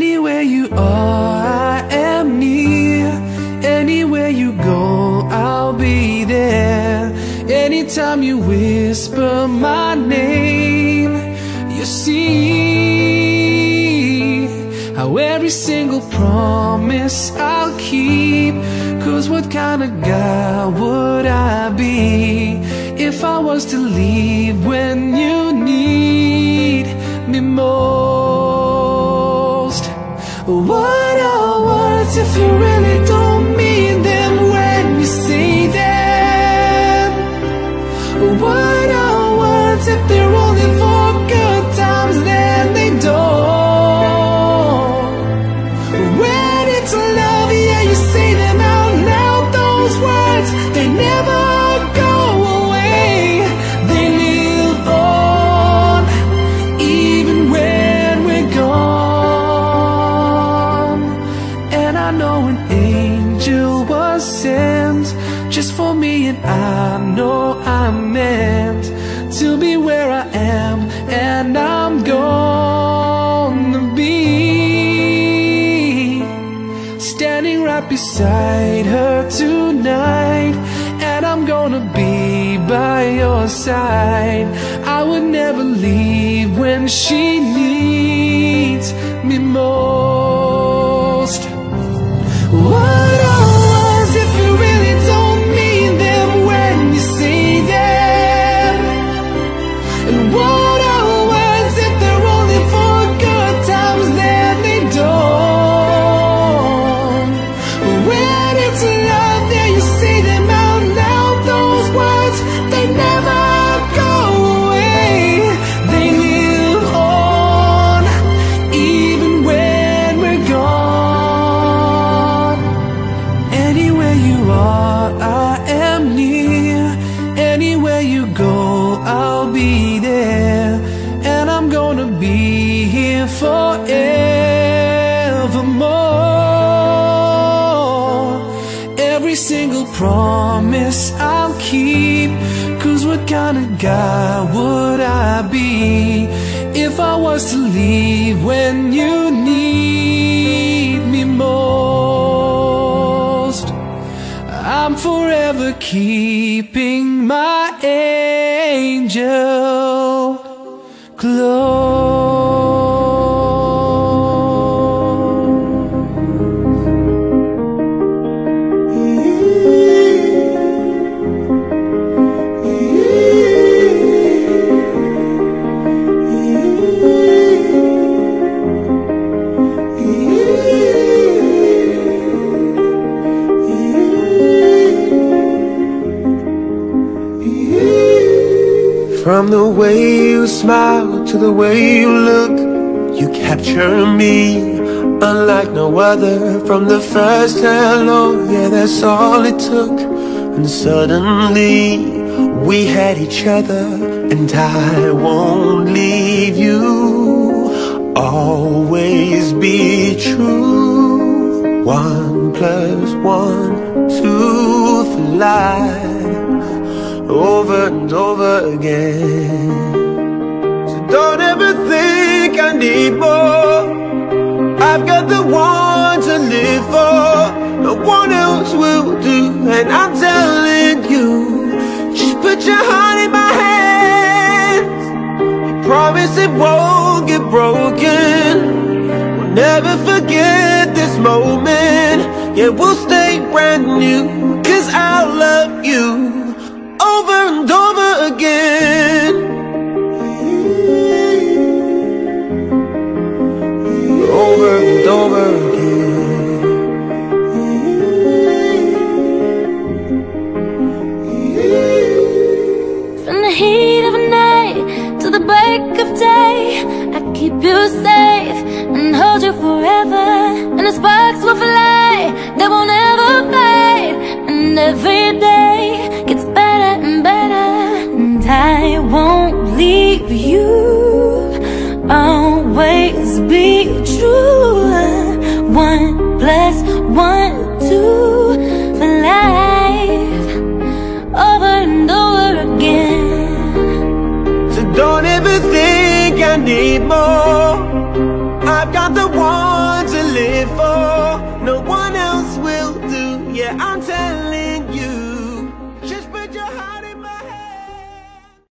Anywhere you are, I am near. Anywhere you go, I'll be there. Anytime you whisper my name, you see how every single promise I'll keep. 'Cause what kind of guy would I be if I was to leave when you need me most? What are words if you really don't mean them when you say them? What are words if they're only for good times, then they don't? When it's love, yeah, you say them out loud. Those words, they never go away. They live on, even when we're gone. And I know an angel was sent just for me, and I know I'm meant to be where I am, and I'm gonna be standing right beside her tonight. And I'm gonna be by your side. I would never leave when she needs me most. What are words if you really don't mean them when you say them? And what are words if they're only for good times, then they don't? When it's love, then you say them out loud. Those words, they never go away. They live on, even when we're gone. Anywhere you are, I am near. Anywhere you go, I'll be there. And I'm gonna be here forevermore. Every single promise I'll keep. 'Cause what kind of guy would I be if I was to leave when you need me most? I'm forever keeping my angel close. From the way you smile to the way you look, you capture me unlike no other. From the first hello, yeah, that's all it took. And suddenly we had each other, and I won't leave you. Always be true. 1 + 1, 2 for life, over and over again. So don't ever think I need more. I've got the one to live for. No one else will do. And I'm telling you, just put your heart in my hands. I promise it won't get broken. We'll never forget this moment. Yeah, we'll stay brand new. 'Cause I'll love you over and over again. Over and over again. From the heat of a night to the break of day, I keep you safe and hold you forever. And the sparks will fly, they won't ever fade. And every day gets better and better. And I won't leave you, always be true. 1 + 1, 2 for life, over and over again. So don't ever think I need more. I've got the one live for, no one else will do. Yeah, I'm telling